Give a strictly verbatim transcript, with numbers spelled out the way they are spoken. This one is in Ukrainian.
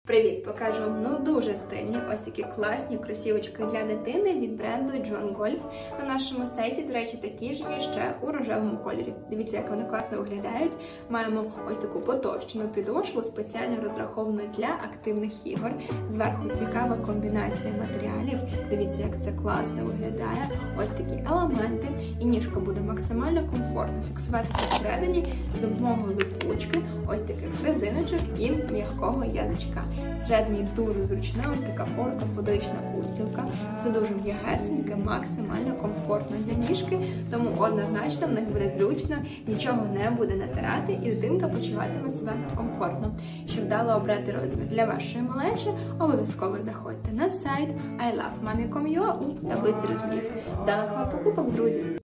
Привіт! Покажу вам ну дуже стильні, ось такі класні кросівочки для дитини від бренду John Golf. На нашому сайті, до речі, такі ж є ще у рожевому кольорі. Дивіться, як вони класно виглядають. Маємо ось таку потовщену підошву, спеціально розраховану для активних ігор. Зверху цікава комбінація матеріалів. Дивіться, як це класно виглядає. Ось такі елементи. І ніжка буде максимально комфортно фіксуватися всередині з допомогою липучки, ось таких резиночок і м'якого язичка. Всередині дуже зручна ось така ортопедична устілка. Все дуже м'ягесеньке, максимально комфортно для ніжки, тому однозначно в них буде зручно, нічого не буде натирати і дитинка почуватиме себе комфортно. Щоб вдало обрати розмір для вашої малечі, обов'язково заходьте на сайт ай лав мамі крапка ком крапка ю а у таблиці розмірів. Вдалих вам покупок, друзі!